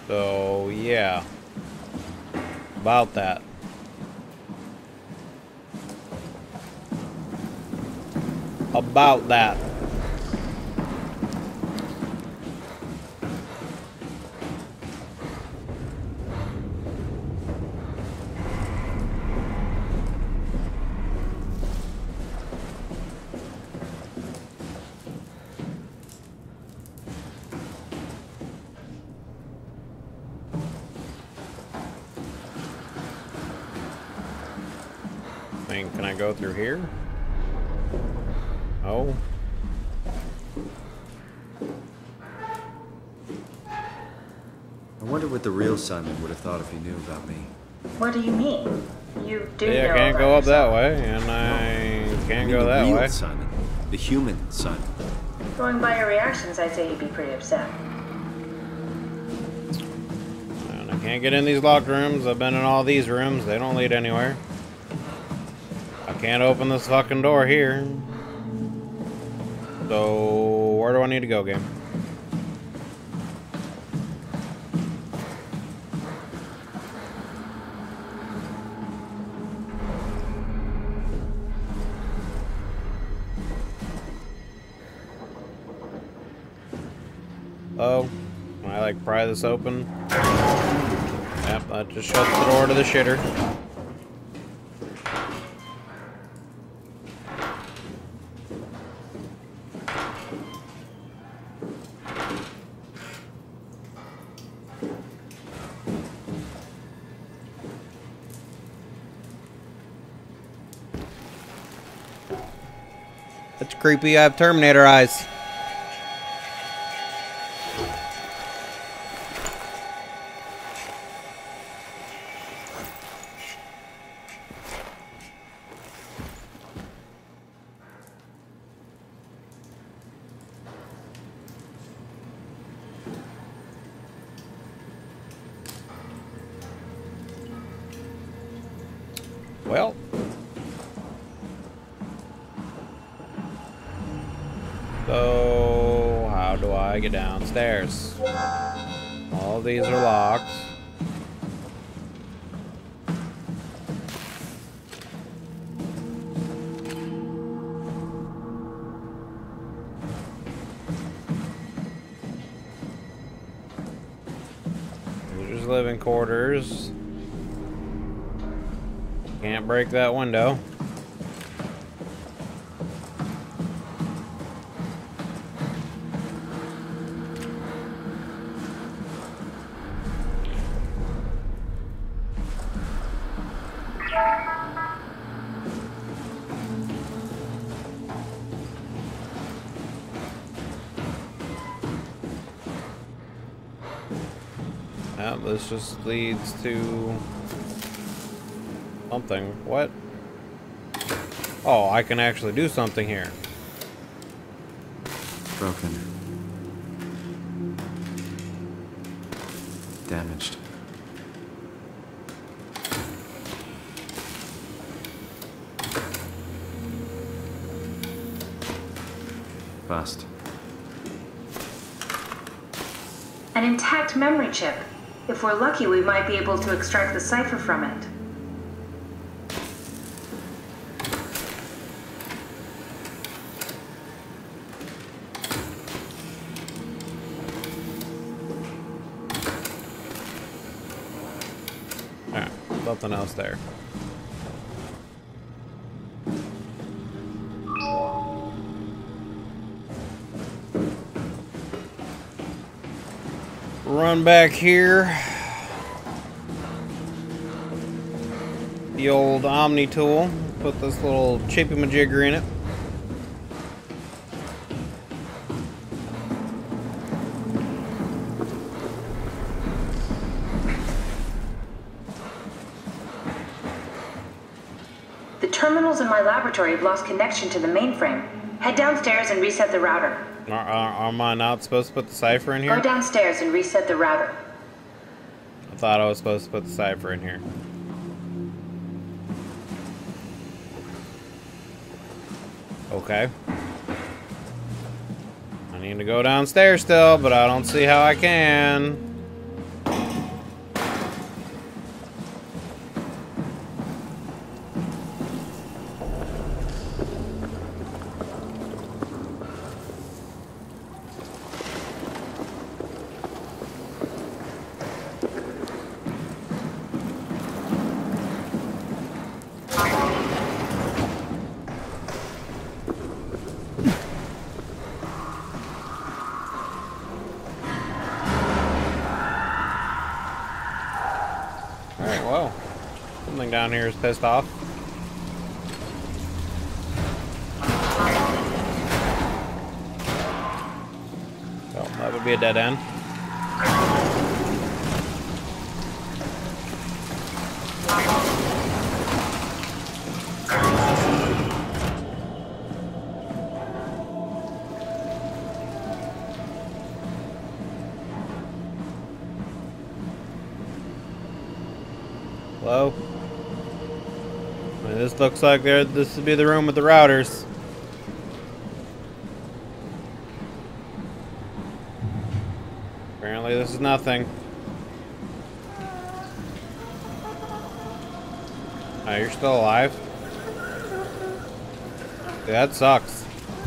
So, yeah. About that. About that. Can I go through here? Oh. I wonder what the real Simon would have thought if he knew about me. What do you mean? You do know Yeah, I can't about go up that yourself. way, and I can't go the that real way. Simon. The human Simon. Going by your reactions, I'd say you'd be pretty upset. And I can't get in these locked rooms. I've been in all these rooms. They don't lead anywhere. I can't open this fucking door here. So, where do I need to go, game? Oh, can I like pry this open? Yep, that just shuts the door to the shitter. That's creepy. I have Terminator eyes. Well. So, how do I get downstairs? All these are locked. There's living quarters. Can't break that window. Yeah, this just leads to something. What? Oh, I can actually do something here. Broken. Damaged. Bust. An intact memory chip. If we're lucky, we might be able to extract the cipher from it. Alright, something else there. Run back here. The old Omni tool. Put this little chippy-majigger in it. The terminals in my laboratory have lost connection to the mainframe. Head downstairs and reset the router. Am I not supposed to put the cipher in here? Go downstairs and reset the router. I thought I was supposed to put the cipher in here. Okay. I need to go downstairs still, but I don't see how I can. Something down here is pissed off. Oh, that would be a dead end. Hello? I mean, this looks like this would be the room with the routers. Apparently this is nothing. Oh, you're still alive? Dude, that sucks.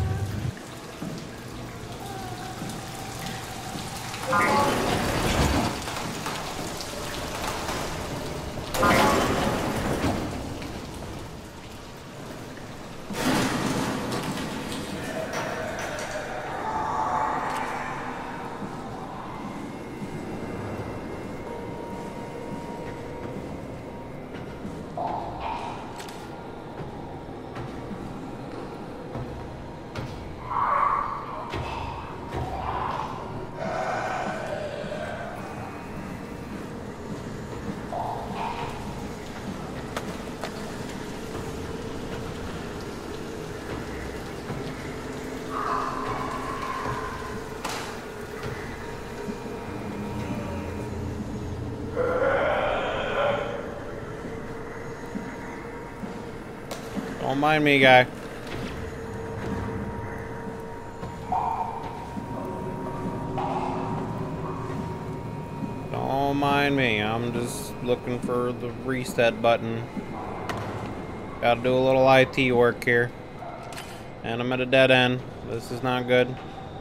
Don't mind me, guy. Don't mind me. I'm just looking for the reset button. Gotta do a little IT work here. And I'm at a dead end. This is not good.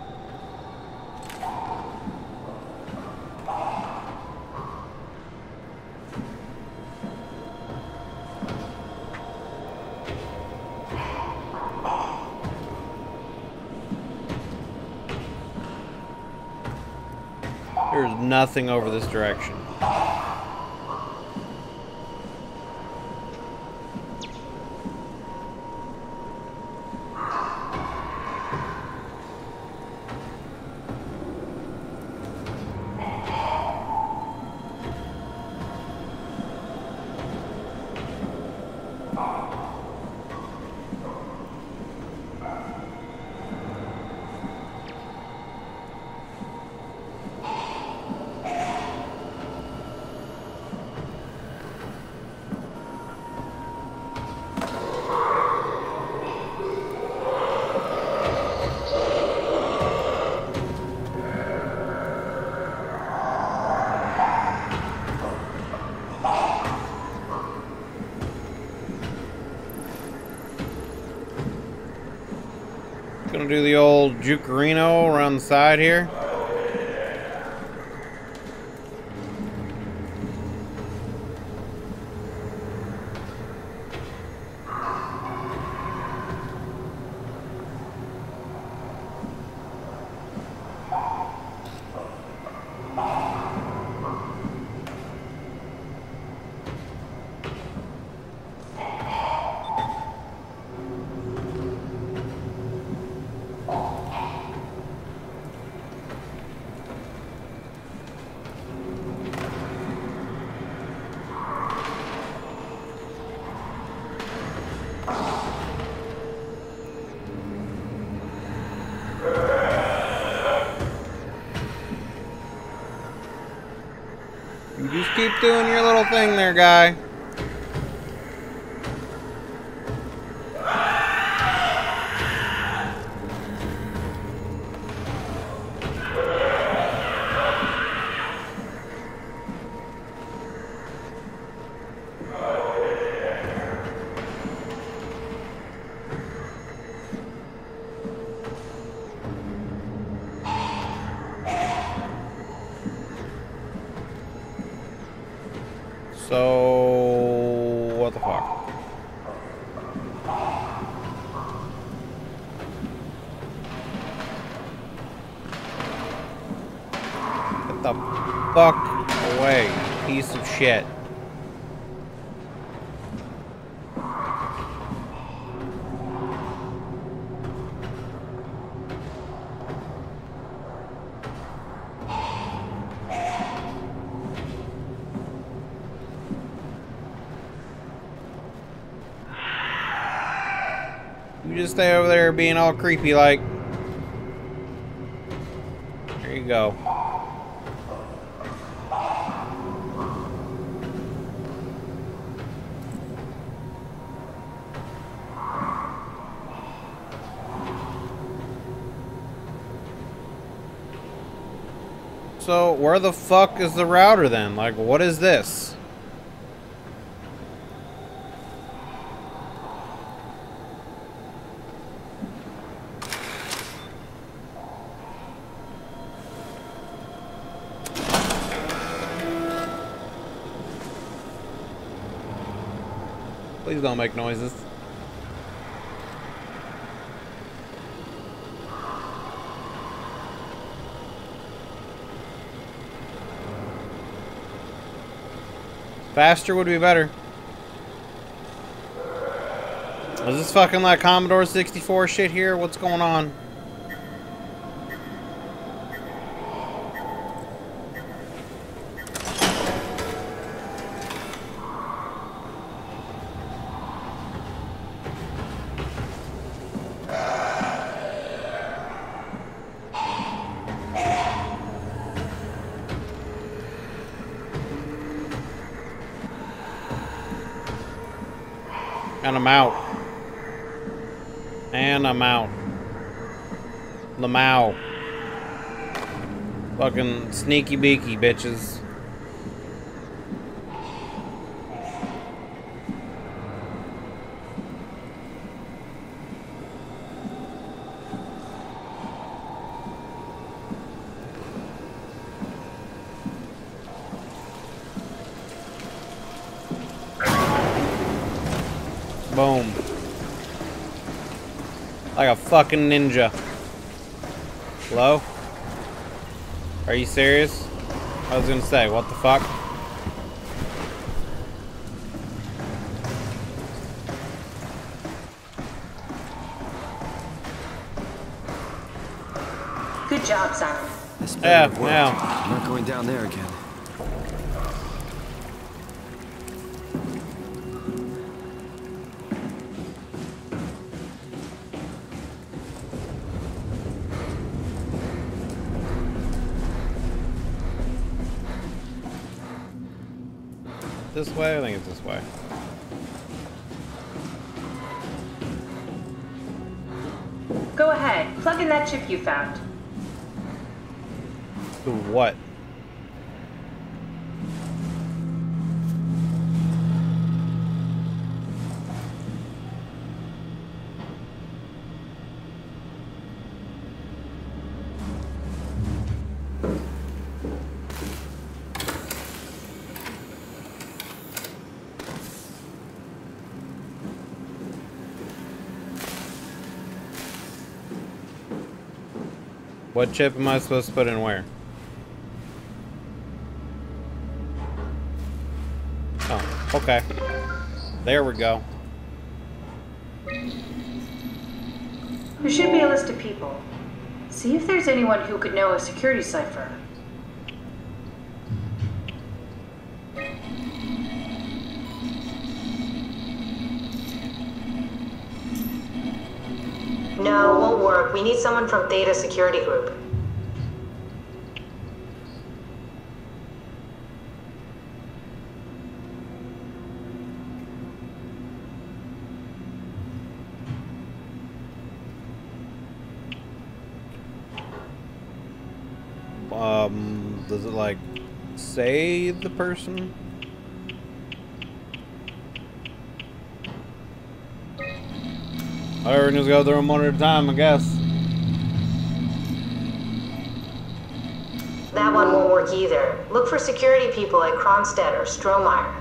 There's nothing over this direction. Gonna do the old Jukerino around the side here. You just keep doing your little thing there, guy. So, what the fuck? Get the fuck away, piece of shit. just stay over there being all creepy like. There you go. So, where the fuck is the router then? Like, what is this? Please don't make noises. Faster would be better. Is this fucking like Commodore 64 shit here? What's going on? And I'm out. And I'm out. Lamau. Fucking sneaky beaky, bitches. Boom. Like a fucking ninja. Hello? Are you serious? I was gonna say, what the fuck? Good job, Simon. This better have worked. Yeah. I'm not going down there again. This way? I think it's this way. Go ahead. Plug in that chip you found. To what? What chip am I supposed to put in where? Oh, okay. There we go. There should be a list of people. See if there's anyone who could know a security cipher. No, won't work. We need someone from Theta Security Group. Does it like say the person? Whatever, just go through them one at a time, I guess. That one won't work either. Look for security people like Kronstadt or Strohmeyer.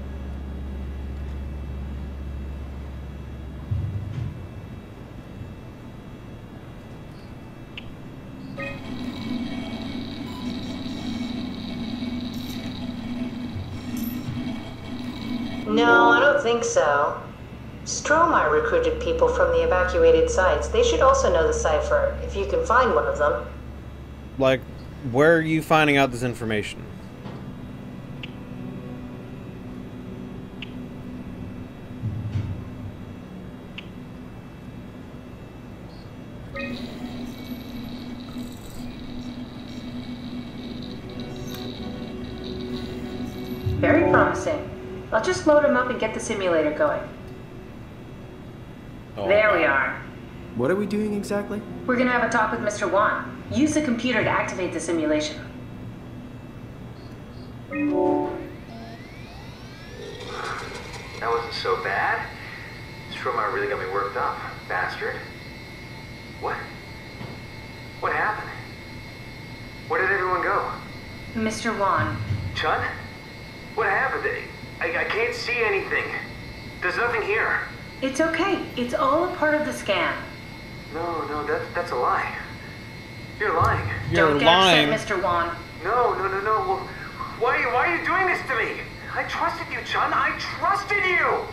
No, I don't think so. Strohmeyer recruited people from the evacuated sites. They should also know the cipher, if you can find one of them. Like, where are you finding out this information? Very promising. I'll just load him up and get the simulator going. Oh, There we are. What are we doing exactly? We're gonna have a talk with Mr. Wan. Use the computer to activate the simulation. That wasn't so bad. Stromeyer really got me worked up, bastard. What? What happened? Where did everyone go? Mr. Wan. Chun? What happened? I can't see anything. There's nothing here. It's okay. It's all a part of the scam. No, that's a lie. You're lying. You're Don't get lying. upset, Mr. Wan. No. Well, why are you doing this to me? I trusted you, Chun. I trusted you!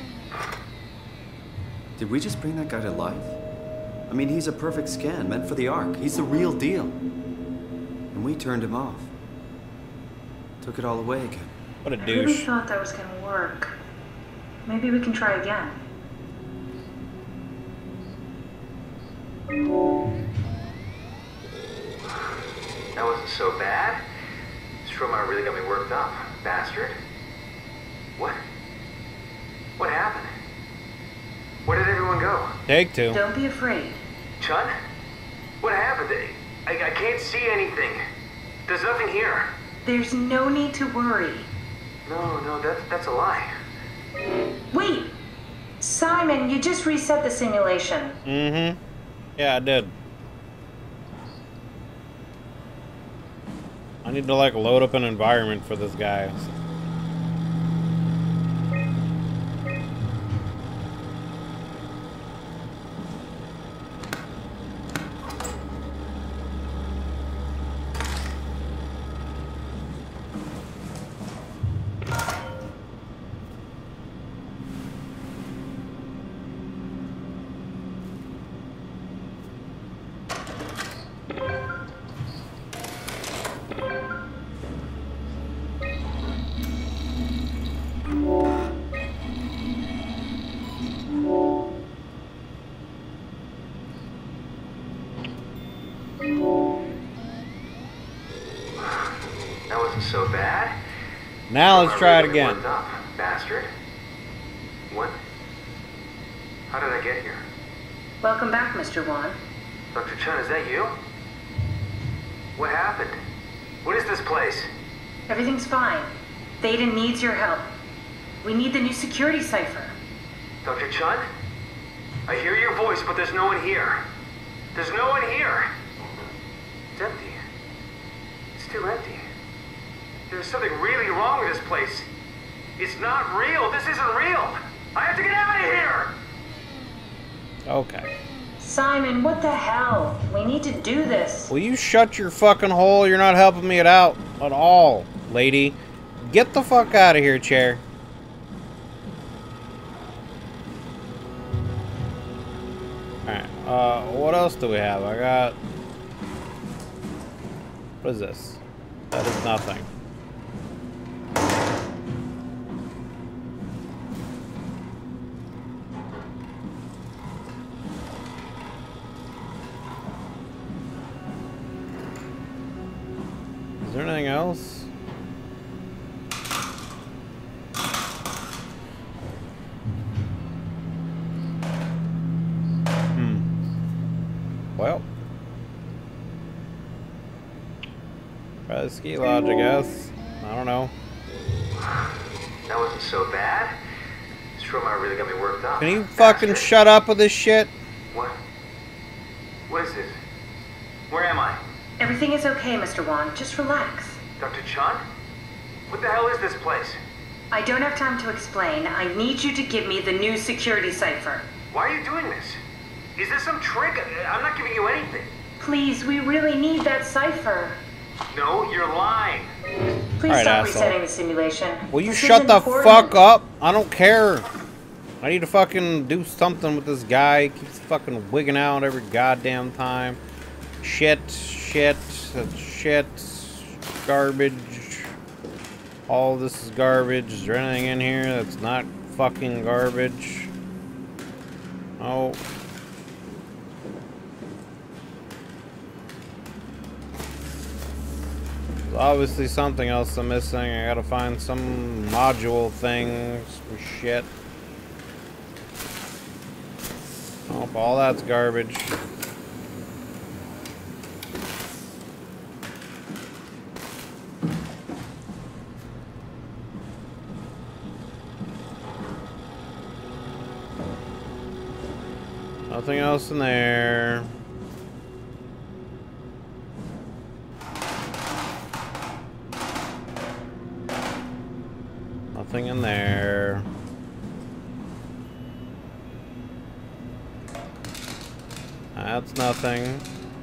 Did we just bring that guy to life? I mean, he's a perfect scan, meant for the Ark. He's the real deal. And we turned him off. Took it all away again. What a I really douche. thought that was gonna work. Maybe we can try again. That wasn't so bad. Stromeyer really got me worked up, bastard. What? What happened? Where did everyone go? Take two. Don't be afraid. Chun? What happened? I can't see anything. There's nothing here. There's no need to worry. No, that's a lie. Wait! Simon, you just reset the simulation. Mm-hmm. Yeah, I did. I need to, like, load up an environment for this guy. That wasn't so bad. Now let's try it Really got me again. worked up, bastard. What? How did I get here? Welcome back, Mr. Wan. Dr. Chun, is that you? What happened? What is this place? Everything's fine. Theta needs your help. We need the new security cipher. Dr. Chun? I hear your voice, but there's no one here. There's no one here. It's empty. It's still empty. There's something really wrong with this place. It's not real. This isn't real. I have to get out of here! Okay. Simon, what the hell? We need to do this. Will you shut your fucking hole? You're not helping me out at all, lady. Get the fuck out of here, chair. Alright, what else do we have? I got... What is this? That is nothing. Is there anything else? Well. Try the ski lodge, I guess. I don't know. That wasn't so bad. Stromeyer really got me worked up. Can you fucking Bastard. shut up with this shit? What? What is this? Where am I? Everything is okay, Mr. Wan. Just relax. Dr. Chun? What the hell is this place? I don't have time to explain. I need you to give me the new security cipher. Why are you doing this? Is this some trick? I'm not giving you anything. Please, we really need that cipher. No, you're lying. Please Alright, stop asshole. resetting the simulation. Will you This shut is the important. fuck up? I don't care. I need to fucking do something with this guy. He keeps fucking wigging out every goddamn time. Shit. Garbage. All this is garbage. Is there anything in here that's not fucking garbage? Oh. There's obviously something else I'm missing. I gotta find some module thing. Some shit. Oh, all that's garbage. Nothing else in there. Nothing in there. That's nothing.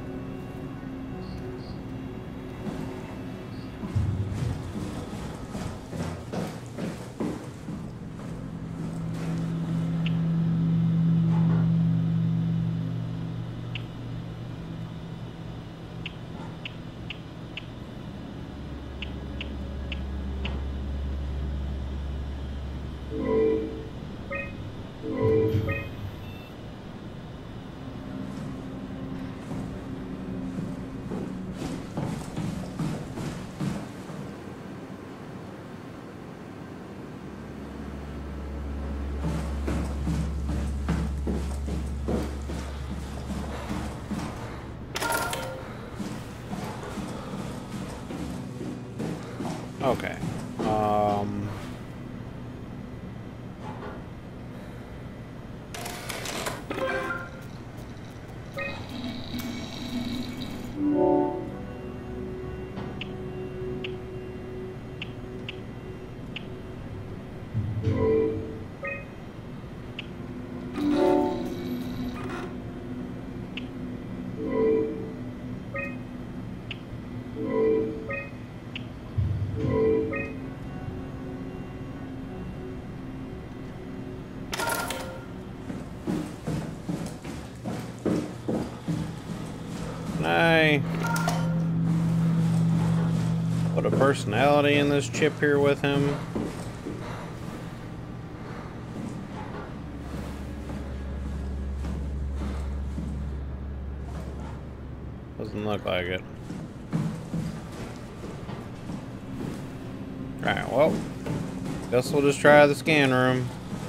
Okay. Can I put a personality in this chip here with him? Doesn't look like it. Alright, well, guess we'll just try the scan room.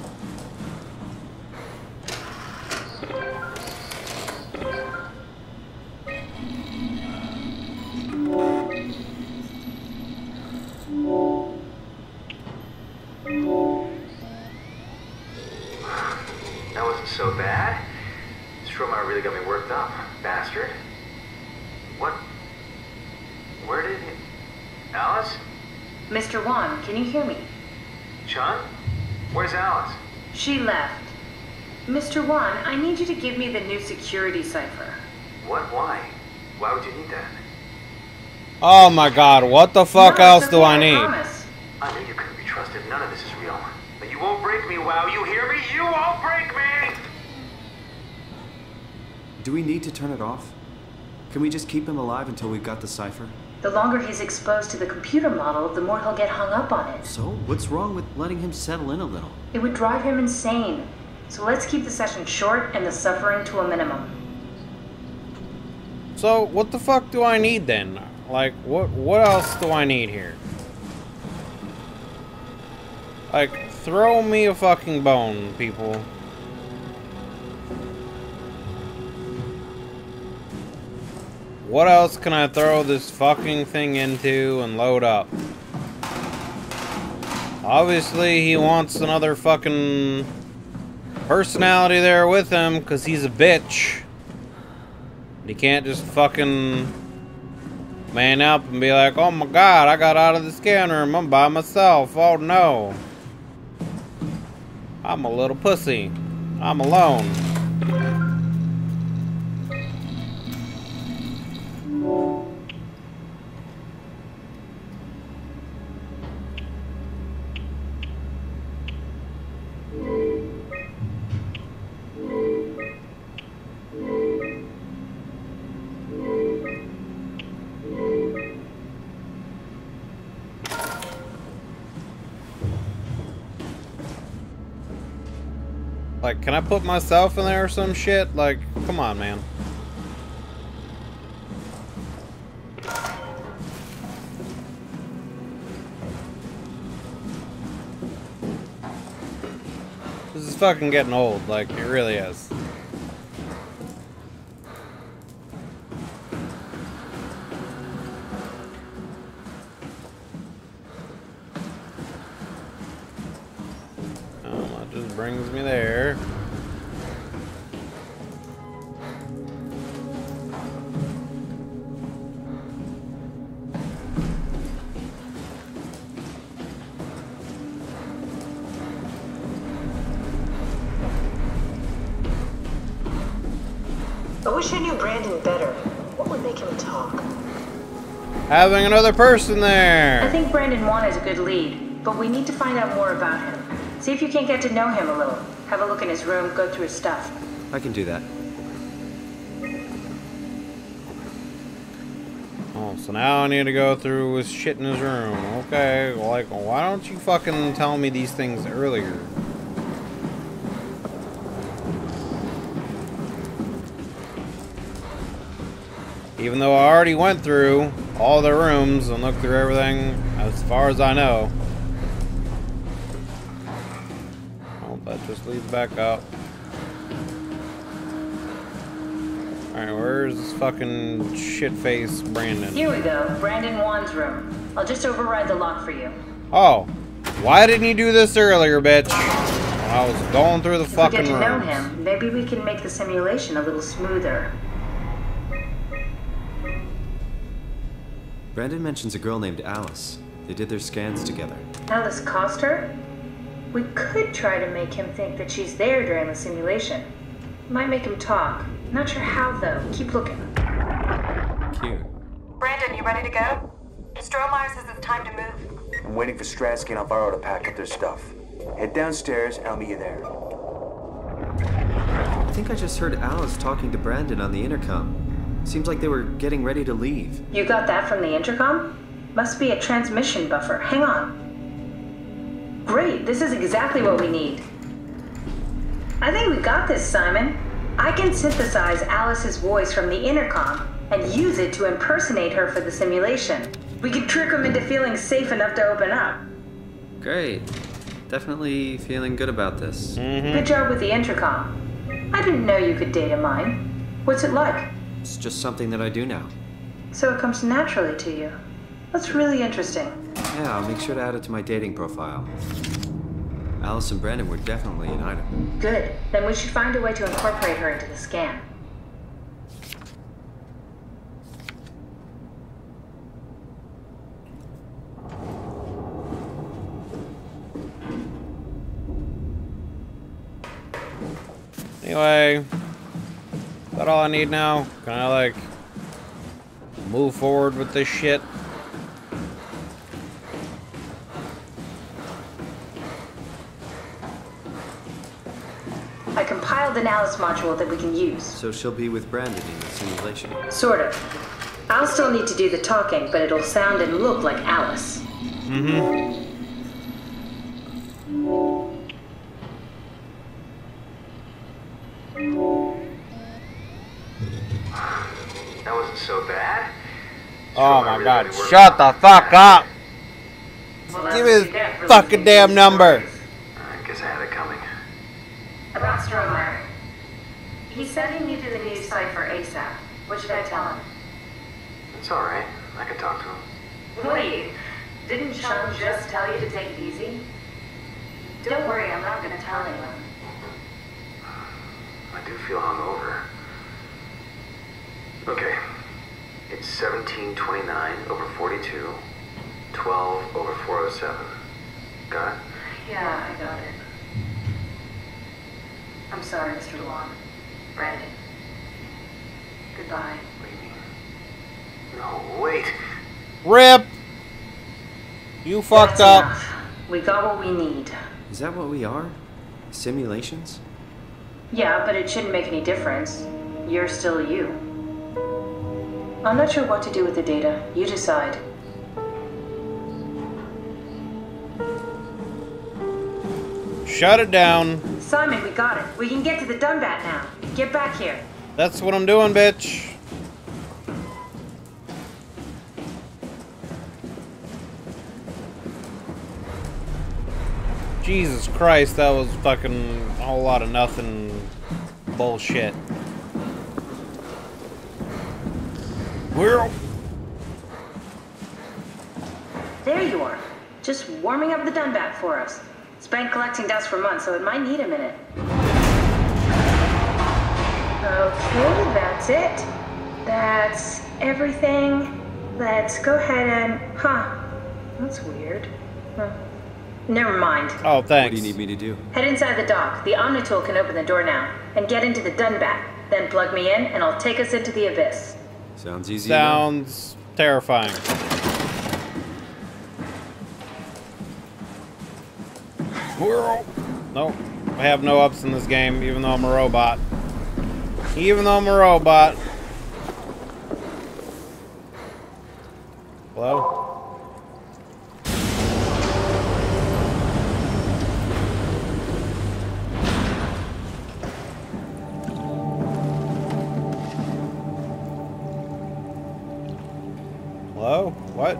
That wasn't so bad. Stromae really got me worked up, bastard. What? Where did he... Alice? Mr. Wan, can you hear me? Chun? Where's Alice? She left. Mr. Wan, I need you to give me the new security cipher. What? Why? Why would you need that? Oh my god, what the fuck No, else it's do okay, I need? promise. I knew you couldn't be trusted. None of this is real. But you won't break me, WoW. You hear me? You won't break me! Do we need to turn it off? Can we just keep him alive until we've got the cipher? The longer he's exposed to the computer model, the more he'll get hung up on it. So, what's wrong with letting him settle in a little? It would drive him insane. So let's keep the session short and the suffering to a minimum. So, what the fuck do I need then? Like, what else do I need here? Like, throw me a fucking bone, people. What else can I throw this fucking thing into and load up? Obviously, he wants another fucking personality there with him, because he's a bitch. He can't just fucking man up and be like, oh my god, I got out of the scan room, I'm by myself, oh no. I'm a little pussy. I'm alone. Like, can I put myself in there or some shit? Like, come on, man. fucking getting old. Like, it really is. That just brings me there. I wish I knew Brandon better. What would make him talk? Having another person I there. think Brandon Wan is a good lead, but we need to find out more about him. See if you can't get to know him a little. Have a look in his room, go through his stuff. I can do that. Oh, so now I need to go through his shit in his room. Okay, like, why don't you fucking tell me these things earlier? Even though I already went through all the rooms and looked through everything as far as I know. Oh, that just leads back up. Alright, where's this fucking shit-face Brandon? Here we go, Brandon Wan's room. I'll just override the lock for you. Oh, why didn't you do this earlier, bitch? When I was going through the fucking If we get to know rooms. him, maybe we can make the simulation a little smoother. Brandon mentions a girl named Alice. They did their scans together. Alice Coster? We could try to make him think that she's there during the simulation. Might make him talk. Not sure how, though. Keep looking. Cute. Brandon, you ready to go? Strohmeyer says it's time to move. I'm waiting for Stratsky and Alvaro to pack up their stuff. Head downstairs and I'll meet you there. I think I just heard Alice talking to Brandon on the intercom. Seems like they were getting ready to leave. You got that from the intercom? Must be a transmission buffer. Hang on. Great, this is exactly what we need. I think we got this, Simon. I can synthesize Alice's voice from the intercom and use it to impersonate her for the simulation. We can trick them into feeling safe enough to open up. Great. Definitely feeling good about this. Good job with the intercom. I didn't know you could data mine. What's it like? It's just something that I do now. So it comes naturally to you. That's really interesting. Yeah, I'll make sure to add it to my dating profile. Alice and Brandon were definitely an item. Good. Then we should find a way to incorporate her into the scan. Anyway, is that all I need now? Can I, like, move forward with this shit? I compiled an Alice module that we can use. So she'll be with Brandon in the simulation. Sort of. I'll still need to do the talking, but it'll sound and look like Alice. That wasn't so bad. Oh Sure, I my god, really worked shut on the it. fuck up! Well, Give me his fucking damn number! I guess I had it coming. About Strohmeyer. He said he needed a new cipher ASAP. What should I tell him? It's alright. I can talk to him. Wait, didn't Sean just tell you to take it easy? Don't worry, I'm not going to tell anyone. I do feel hungover. Okay. It's 1729 over 42, 12 over 407. Got it? Yeah, I got it. I'm sorry, Mr. Long. Brandon. Goodbye. What do you mean? No, wait. RIP! You fucked That's up. enough. We got what we need. Is that what we are? Simulations? Yeah, but it shouldn't make any difference. You're still you. I'm not sure what to do with the data. You decide. Shut it down. Simon, we got it. We can get to the Dunbat now. Get back here. That's what I'm doing, bitch. Jesus Christ, that was fucking a whole lot of nothing bullshit. Well, There you are. Just warming up the Dunbat for us. It's been collecting dust for months, so it might need a minute. Okay, that's it. That's everything. Let's go ahead and... Huh. That's weird. Huh. Never mind. oh, What thanks. do you need me to do? Head inside the dock. The Omnitool can open the door now. And get into the Dunbat. Then plug me in, and I'll take us into the Abyss. Sounds easy enough. Sounds terrifying. Nope. I have no ups in this game, even though I'm a robot. Even though I'm a robot. Hello? Hello? What?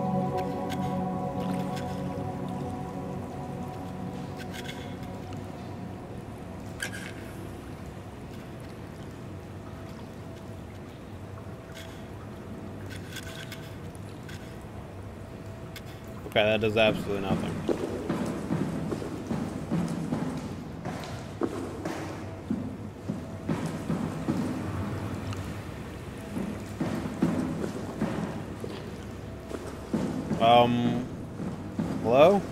Okay, that does absolutely nothing. Hello?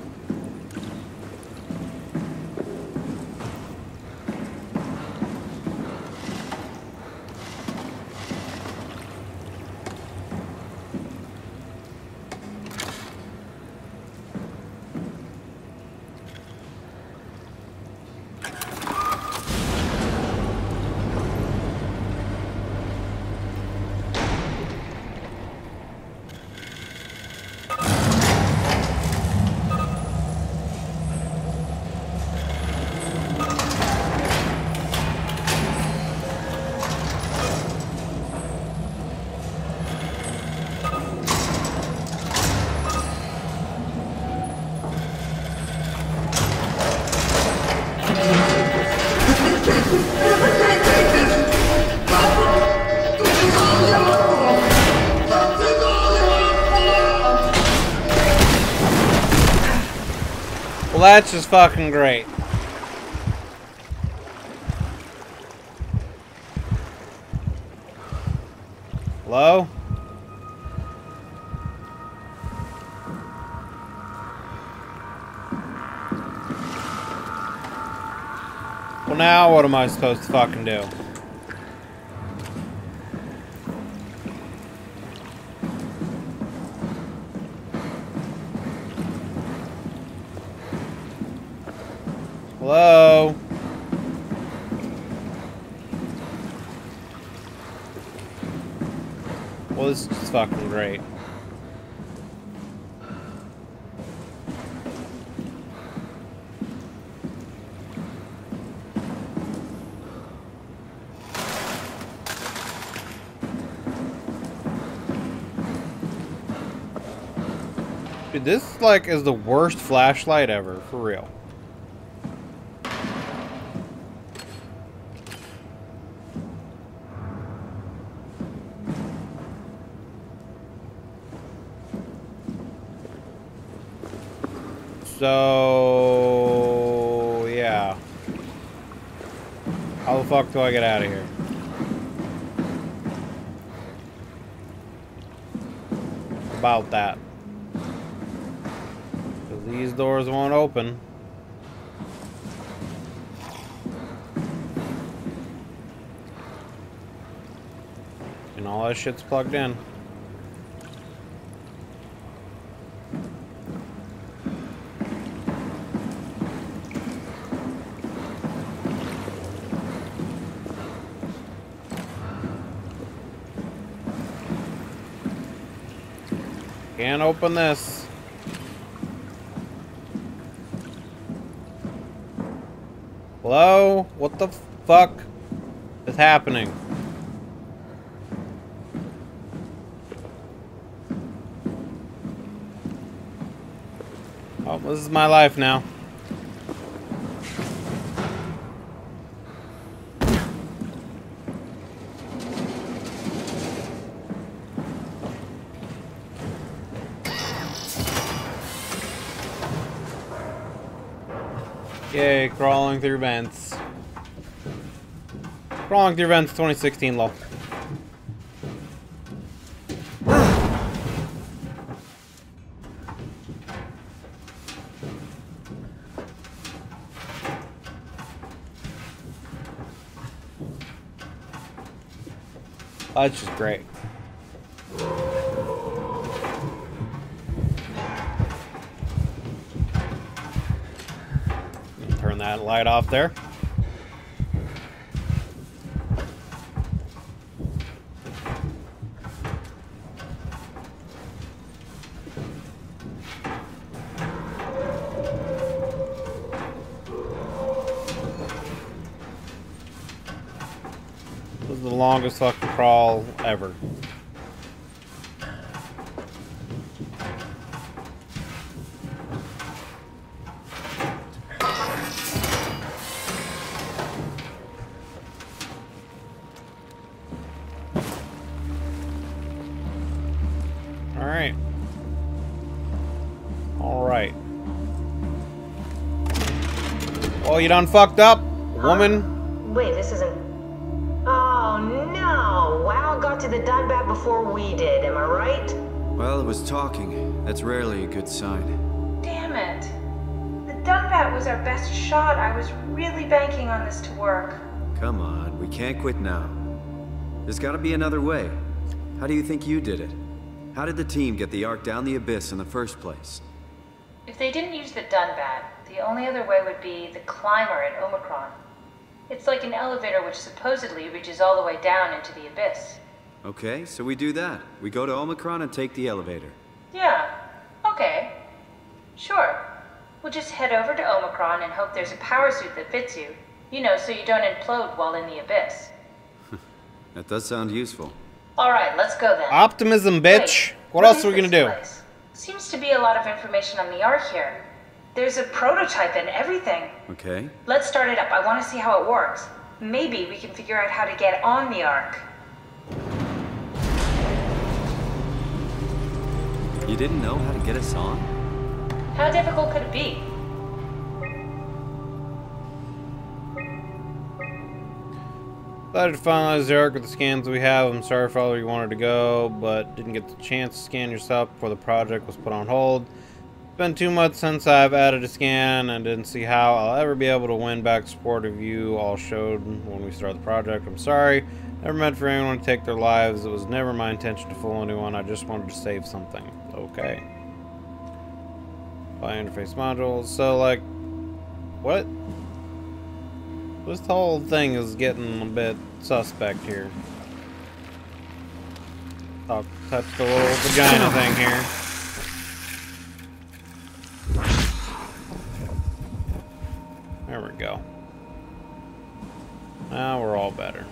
Well, that's just fucking great. Hello? Well, now what am I supposed to fucking do? Hello? Well, this is fucking great. Dude, this, like, is the worst flashlight ever, for real. So, yeah. How the fuck do I get out of here? About that. Because these doors won't open. And all that shit's plugged in. Can't open this. Hello? What the fuck is happening? Oh, this is my life now. Yay, crawling through vents. Crawling through vents 2016 lol. That's just great. Turn that light off there. This is the longest fucking crawl ever. Alright. Alright. Oh, you done fucked up, woman? Wait, this isn't... Oh, no! WoW got to the Dunbat before we did, am I right? Well, it was talking. That's rarely a good sign. Damn it. The Dunbat was our best shot. I was really banking on this to work. Come on, we can't quit now. There's gotta be another way. How do you think you did it? How did the team get the Ark down the Abyss in the first place? If they didn't use the Dunbat, the only other way would be the climber at Omicron. It's like an elevator which supposedly reaches all the way down into the Abyss. Okay, so we do that. We go to Omicron and take the elevator. Yeah, okay. Sure. We'll just head over to Omicron and hope there's a power suit that fits you. You know, so you don't implode while in the Abyss. That does sound useful. Alright, let's go then. Optimism, bitch. Wait, What else is are we gonna this do? place? Seems to be a lot of information on the Ark here. There's a prototype and everything. Okay. Let's start it up. I want to see how it works. Maybe we can figure out how to get on the Ark. You didn't know how to get us on? How difficult could it be? Decided to finalize the Ark with the scans we have. I'm sorry for all you wanted to go, but didn't get the chance to scan yourself before the project was put on hold. It's been 2 months since I've added a scan and didn't see how I'll ever be able to win back support of you all showed when we started the project. I'm sorry. Never meant for anyone to take their lives. It was never my intention to fool anyone. I just wanted to save something. Okay. By interface modules. So, like, what? This whole thing is getting a bit suspect here. I'll touch the little vagina thing here. There we go. Now we're all better.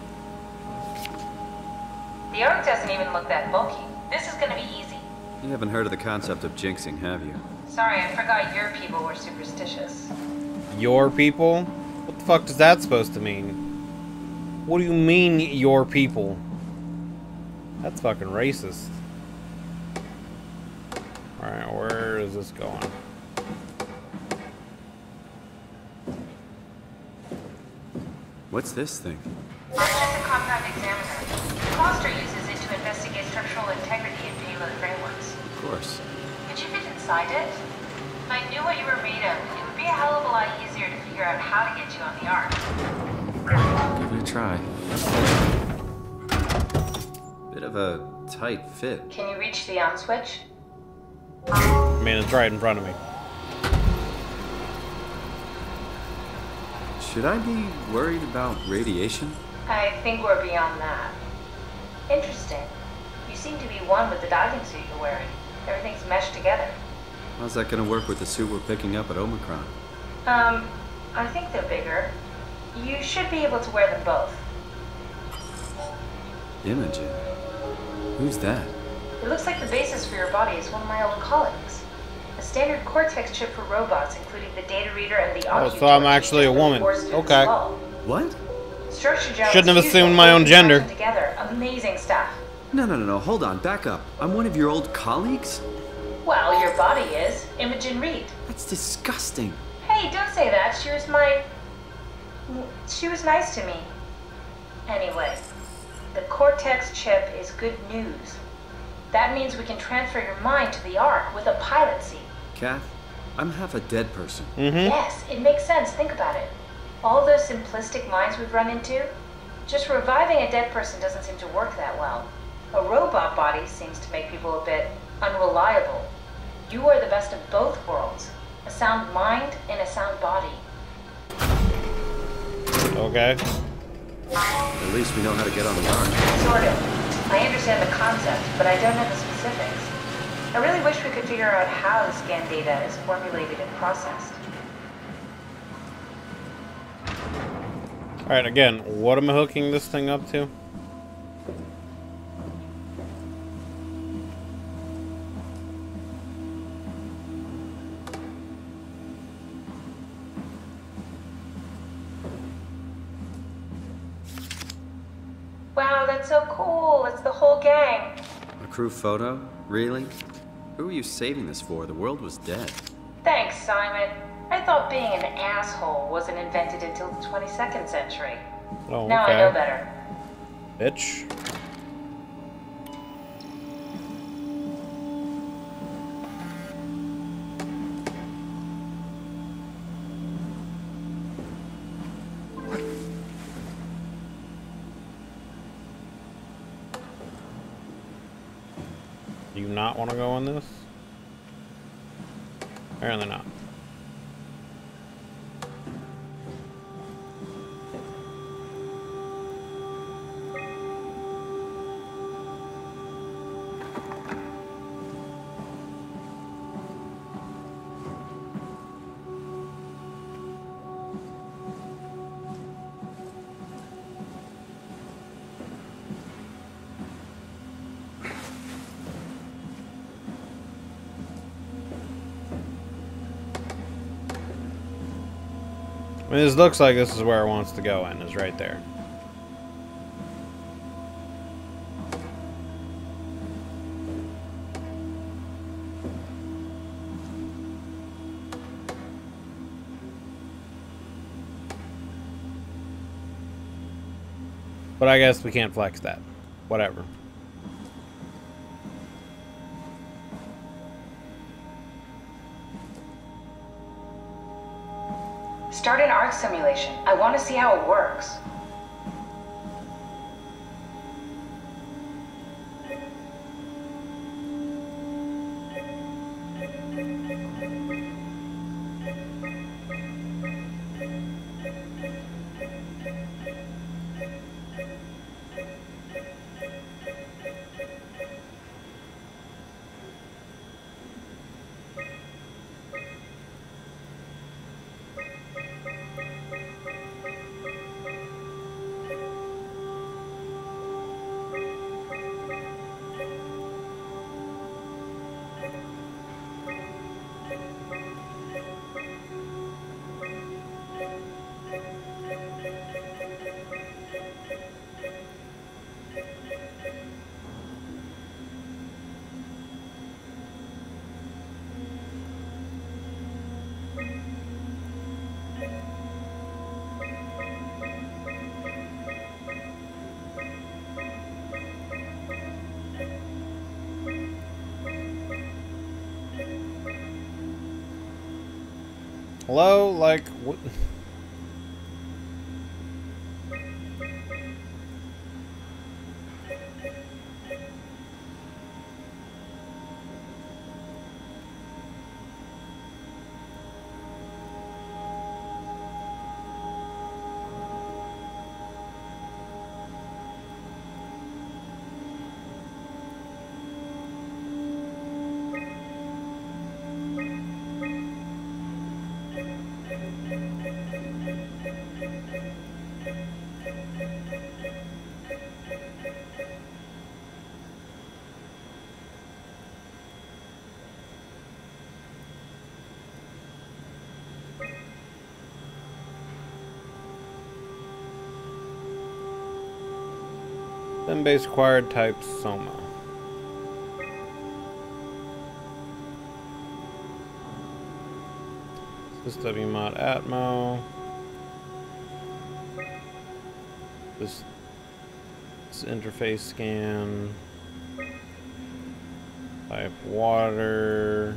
The Ark doesn't even look that bulky. This is gonna be easy. You haven't heard of the concept of jinxing, have you? Sorry, I forgot your people were superstitious. Your people? What the fuck does that supposed to mean? What do you mean, your people? That's fucking racist. Alright, where is this going? What's this thing? It's just a compound examiner. Foster uses it to investigate structural integrity in payload frameworks. Of course. Could you fit inside it? If I knew what you were made of, it would be a hell of a lot easier to figure out how to get you on the Ark. Give it a try. Bit of a tight fit. Can you reach the on switch? I mean, it's right in front of me. Should I be worried about radiation? I think we're beyond that. Interesting. You seem to be one with the diving suit you're wearing. Everything's meshed together. How's that gonna work with the suit we're picking up at Omicron? I think they're bigger. You should be able to wear them both. Imogen? Who's that? It looks like the basis for your body is one of my old colleagues. A standard Cortex chip for robots, including the data reader and the Oh, so I'm actually a woman. Okay. What? Structure gel Shouldn't have is assumed used my to own hold gender. the together. Amazing stuff. No, hold on, back up. I'm one of your old colleagues? Well, your body is. Imogen Reed. That's disgusting. Hey, don't say that. She was nice to me. Anyway, the Cortex chip is good news. That means we can transfer your mind to the Ark with a pilot seat. Kath, I'm half a dead person. Yes, it makes sense. Think about it. All those simplistic minds we've run into, just reviving a dead person doesn't seem to work that well. A robot body seems to make people a bit unreliable. You are the best of both worlds. A sound mind and a sound body. Okay. At least we know how to get on the Ark. Sort of. I understand the concept, but I don't know the specifics. I really wish we could figure out how the scan data is formulated and processed. Alright, again, what am I hooking this thing up to? Wow, that's so cool. It's the whole gang. A crew photo? Really? Who were you saving this for? The world was dead. Thanks, Simon. I thought being an asshole wasn't invented until the 22nd century. Oh, Now I know better. Bitch. Do you not want to go in this? Apparently not. I mean, this looks like this is where it wants to go in, is right there. But I guess we can't flex that. Whatever. Start an Ark simulation. I want to see how it works. Hello? Like, what? Then base acquired type Soma. This WMod Atmo. This interface scan. Pipe water.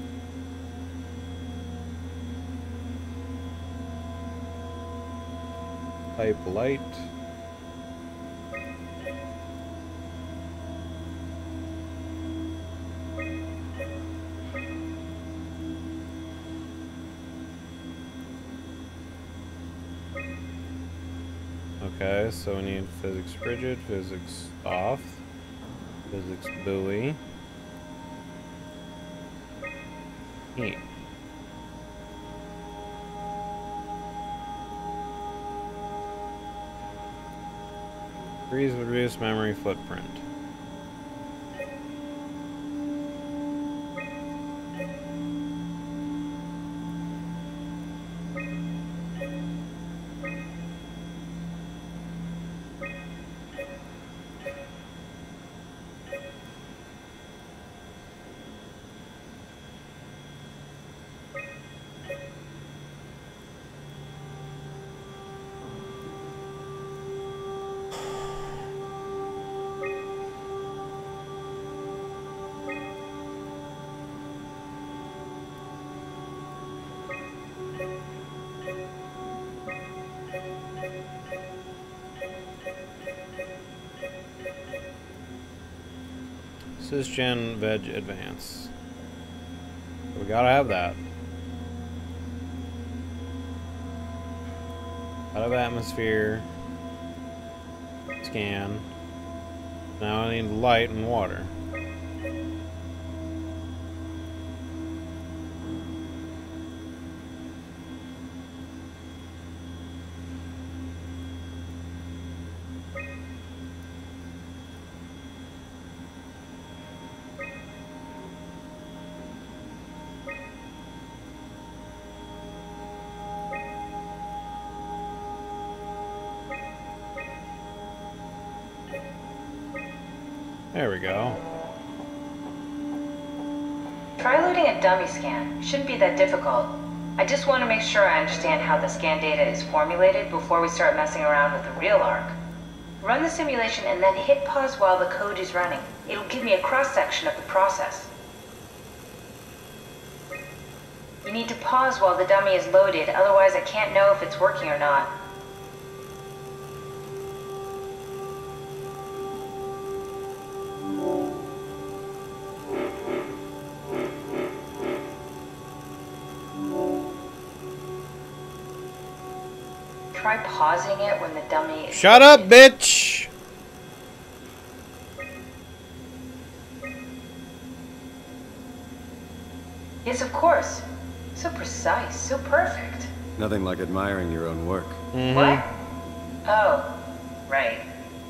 Pipe light. Okay, so we need physics rigid, physics off, physics buoy. Neat. Freeze would reduce memory footprint. Sysgen Veg Advance. We gotta have that. Out of atmosphere. Scan. Now I need light and water. There we go. Try loading a dummy scan. Shouldn't be that difficult. I just want to make sure I understand how the scan data is formulated before we start messing around with the real ARC. Run the simulation and then hit pause while the code is running. It'll give me a cross-section of the process. You need to pause while the dummy is loaded, otherwise I can't know if it's working or not. Try pausing it when the dummy is... Shut up, bitch! Yes, of course. So precise, so perfect. Nothing like admiring your own work. Mm-hmm. What? Oh, right.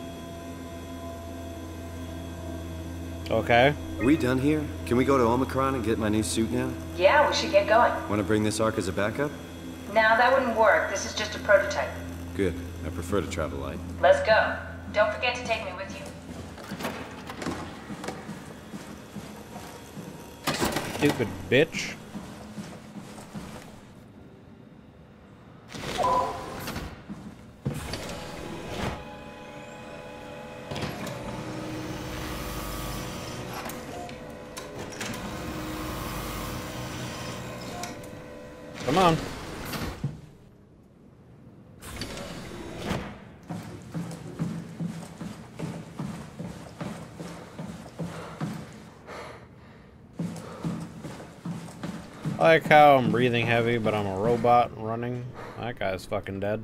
Okay. Are we done here? Can we go to Omicron and get my new suit now? Yeah, we should get going. Want to bring this ARC as a backup? Now that wouldn't work. This is just a prototype. Good. I prefer to travel light. Let's go. Don't forget to take me with you. Stupid bitch. Come on. I like how I'm breathing heavy, but I'm a robot running. That guy's fucking dead.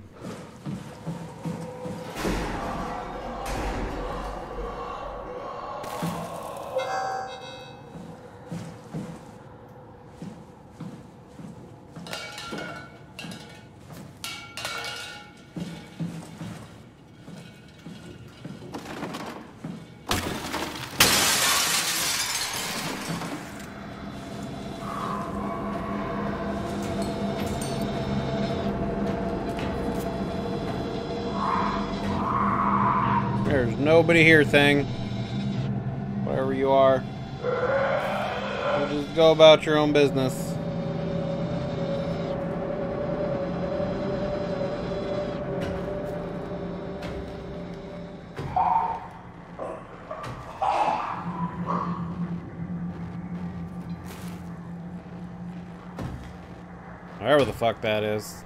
There's nobody here, thing. Whatever you are. Just go about your own business. Whatever the fuck that is.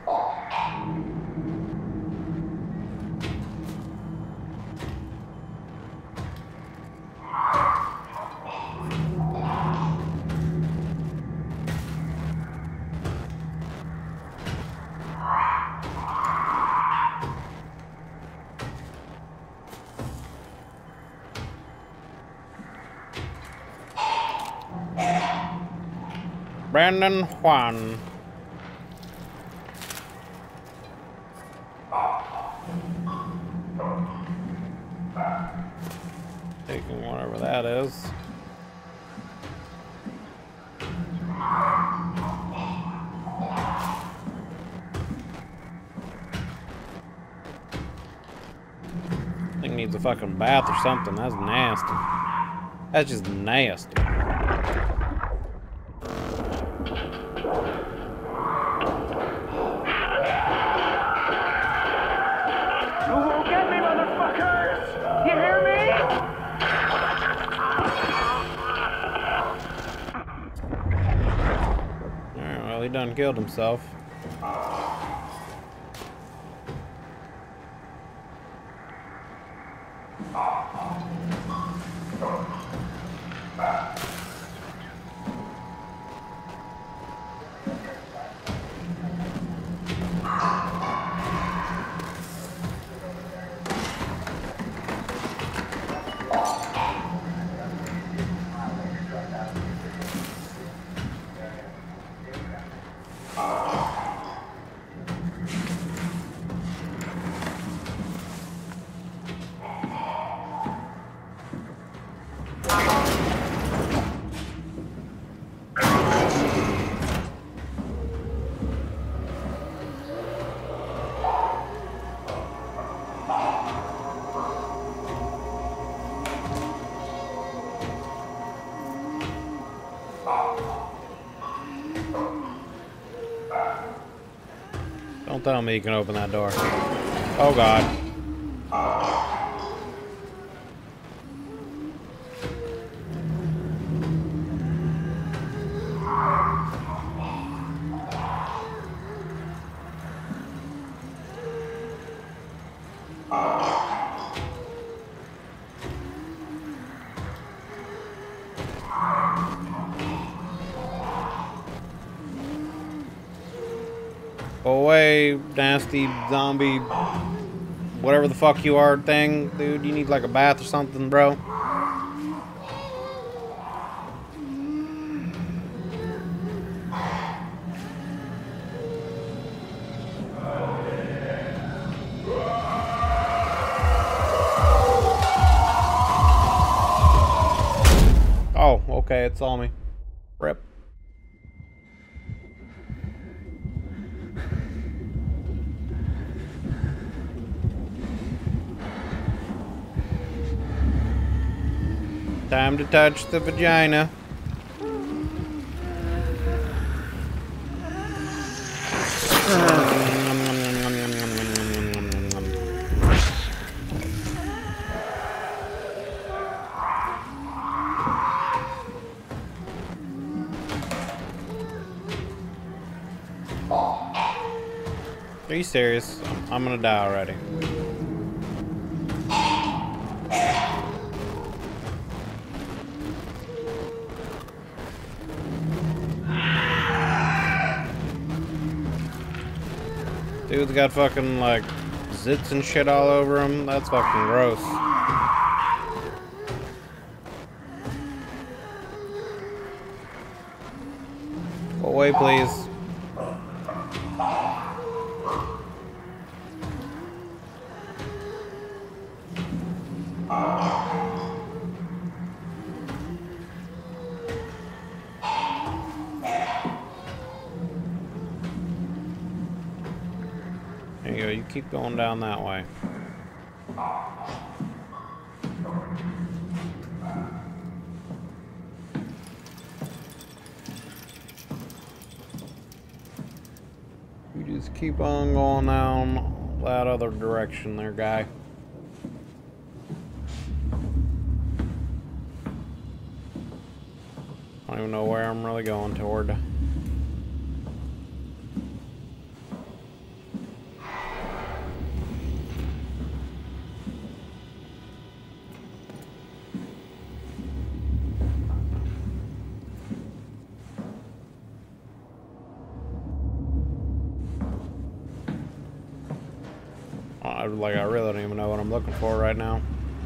Brandon Juan. Taking whatever that is. Thing needs a fucking bath or something. That's nasty. That's just nasty. He done killed himself. Don't tell me you can open that door. Oh God. Go away, nasty zombie, whatever the fuck you are thing. Dude, you need like a bath or something, bro. Oh, okay, it saw me. Rip. Time to touch the vagina. Are you serious? I'm gonna die already. Dude's got fucking like zits and shit all over him. That's fucking gross. Go away, please. There you go, you keep going down that way. You just keep on going down that other direction there, guy. I don't even know where I'm really going toward. I really don't even know what I'm looking for right now.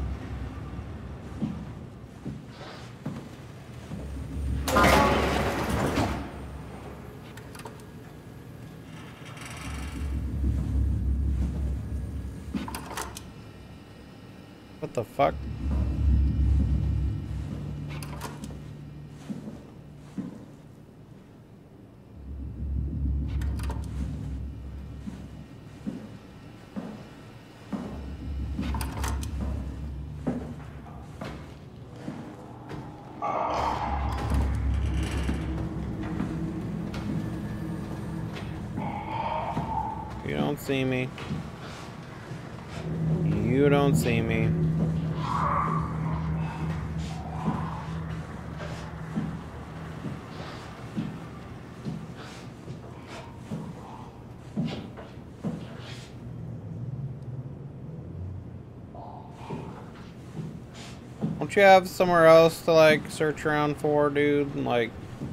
What the fuck? You don't see me. You don't see me. Don't you have somewhere else to like search around for, dude? Like,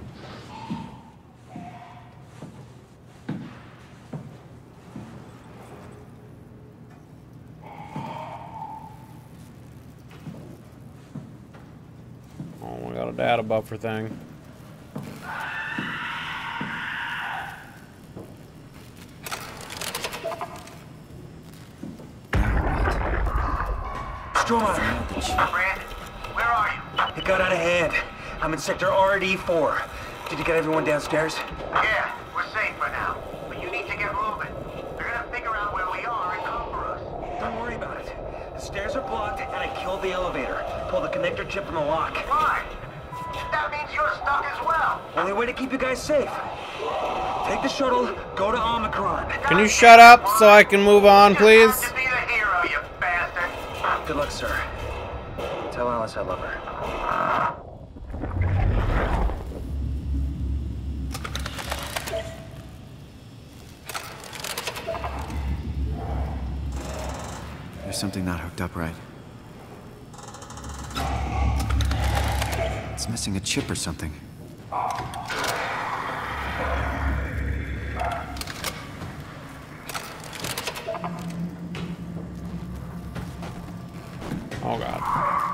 oh, we got a data buffer thing. Stromer! Brand, where are you? It got out of hand. I'm in sector RD4. Did you get everyone downstairs? Yeah, we're safe for now. But you need to get moving. They're gonna figure out where we are and come for us. Don't worry about it. The stairs are blocked, and I killed the elevator. Pulled the connector chip from the lock. Fine. That means you're stuck as well. Only way to keep you guys safe. Take the shuttle, go to Omicron. Can you shut up so I can move on, please? To be the hero, you bastard. Good luck, sir. Tell Alice I love her. There's something not hooked up right. It's missing a chip or something. Oh god.